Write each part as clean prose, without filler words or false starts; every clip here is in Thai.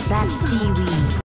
ZTV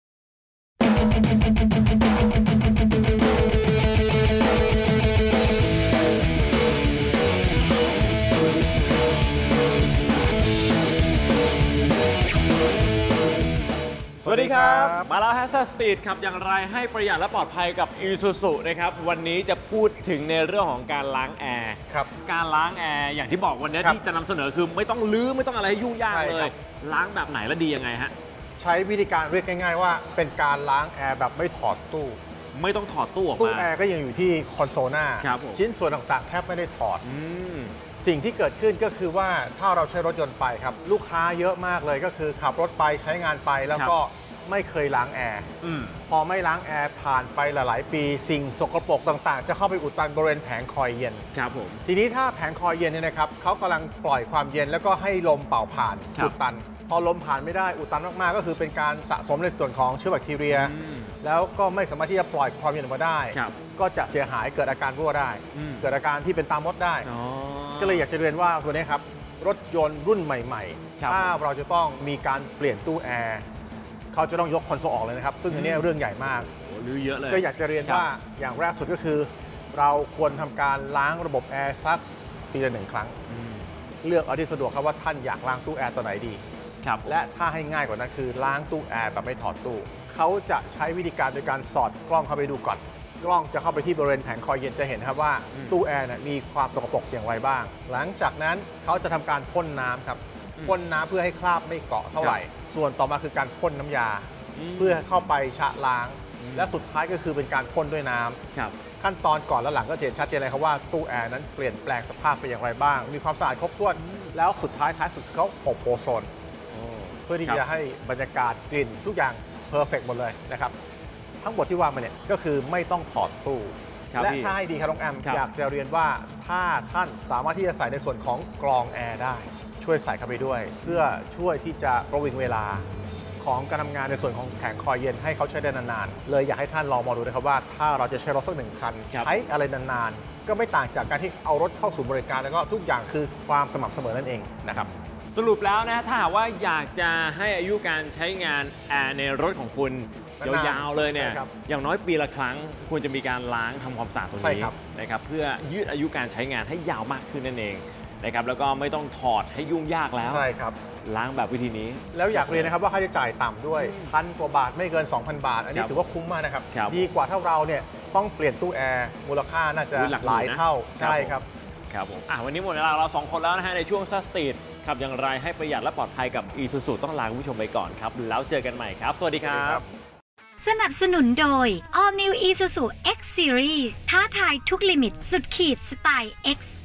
สวัสดีครับมาแล้วแฮชแท็กสตรีทขับอย่างไรให้ประหยัดและปลอดภัยกับ Isuzu นะครับวันนี้จะพูดถึงในเรื่องของการล้างแอร์ครับการล้างแอร์อย่างที่บอกวันนี้ที่จะนำเสนอคือไม่ต้องลื้อไม่ต้องอะไรให้ยุ่งยากเลยล้างแบบไหนและดียังไงฮะใช้วิธีการเรียกง่ายๆว่าเป็นการล้างแอร์แบบไม่ถอดตู้ไม่ต้องถอดตู้ออกมาตู้แอร์ก็ยังอยู่ที่คอนโซลหน้าชิ้นส่วนต่างๆแทบไม่ได้ถอดสิ่งที่เกิดขึ้นก็คือว่าถ้าเราใช้รถยนต์ไปครับลูกค้าเยอะมากเลยก็คือขับรถไปใช้งานไปแล้วก็ไม่เคยล้างแอร์พอไม่ล้างแอร์ผ่านไปหลายๆปีสิ่งสกปรกต่างๆจะเข้าไปอุดตันบริเวณแผงคอยเย็นครับผมทีนี้ถ้าแผงคอยเย็นเนี่ยนะครับเขากำลังปล่อยความเย็นแล้วก็ให้ลมเป่าผ่านอุดตันพอลมผ่านไม่ได้อุดตันมากๆก็คือเป็นการสะสมในส่วนของเชื้อแบคทีเรียแล้วก็ไม่สามารถที่จะปล่อยความเย็นออกมาได้ก็จะเสียหายเกิดอาการรั่วได้เกิดอาการที่เป็นตามดได้ก็เลยอยากจะเรียนว่าตัวนี้ครับรถยนต์รุ่นใหม่ๆถ้าเราจะต้องมีการเปลี่ยนตู้แอร์เขาจะต้องยกคอนโซลออกเลยนะครับซึ่งอันนี้เรื่องใหญ่มากลื้อเยอะเลยก็อยากจะเรียนว่าอย่างแรกสุดก็คือเราควรทำการล้างระบบแอร์สักปีละ1 ครั้งเลือกเอาที่สะดวกครับว่าท่านอยากล้างตู้แอร์ตัวไหนดีและถ้าให้ง่ายกว่านั้นคือล้างตู้แอร์แบบไม่ถอดตู้เขาจะใช้วิธีการโดยการสอดกล้องเข้าไปดูก่อนกล้องจะเข้าไปที่บริเวณแผงคอยเย็นจะเห็นครับว่าตู้แอร์มีความสกปรกอย่างไรบ้างหลังจากนั้นเขาจะทำการพ่นน้ำครับพ่นน้ำเพื่อให้คราบไม่เกาะเท่าไหร่ส่วนต่อมาคือการพ่นน้ำยาเพื่อเข้าไปชะล้างและสุดท้ายก็คือเป็นการพ่นด้วยน้ำขั้นตอนก่อนและหลังก็จะเห็นชัดเจนเลยครับว่าตู้แอร์นั้นเปลี่ยนแปลงสภาพไปอย่างไรบ้างมีความสะอาดครบถ้วนแล้วสุดท้ายสุดเขาอบโอโซนเพื่อที่จะให้บรรยากาศกลิ่นทุกอย่างเพอร์เฟกต์หมดเลยนะครับทั้งหมดที่ว่ามาเนี่ยก็คือไม่ต้องถอดตู้และถ้าให้ดีครับน้องแอมอยากจะเรียนว่าถ้าท่านสามารถที่จะใส่ในส่วนของกรองแอร์ได้ช่วยใส่เข้าไปด้วยเพื่อช่วยที่จะประวิงเวลาของการทำงานในส่วนของแผงคอยเย็นให้เขาใช้ได้นานๆเลยอยากให้ท่านลองมองดูนะครับว่าถ้าเราจะใช้รถสัก1 คันใช้อะไรนานๆก็ไม่ต่างจากการที่เอารถเข้าสู่บริการแล้วก็ทุกอย่างคือความสม่ำเสมอนั่นเองนะครับสรุปแล้วนะถ้าหากว่าอยากจะให้อายุการใช้งานแอร์ในรถของคุณยาวๆเลยเนี่ยอย่างน้อยปีละครั้งควรจะมีการล้างทำความสะอาดตรงนี้นะครับเพื่อยืดอายุการใช้งานให้ยาวมากขึ้นนั่นเองนะครับแล้วก็ไม่ต้องถอดให้ยุ่งยากแล้วใช่ครับล้างแบบวิธีนี้แล้วอยากเรียนนะครับว่าค่าใช้จ่ายต่ำด้วย1,000 กว่าบาทไม่เกิน 2,000 บาทอันนี้ถือว่าคุ้มมากนะครับดีกว่าถ้าเราเนี่ยต้องเปลี่ยนตู้แอร์มูลค่าน่าจะหลายเท่าใช่ครับครับผมวันนี้หมดเวลาเรา2 คนแล้วนะฮะในช่วงซัสตีดขับอย่างไรให้ประหยัดและปลอดภัยกับ Isuzu ต้องลาคุณผู้ชมไปก่อนครับแล้วเจอกันใหม่ครับสวัสดีครับสนับสนุนโดย All New Isuzu X Series ท้าทายทุกลิมิตสุดขีดสไตล์ X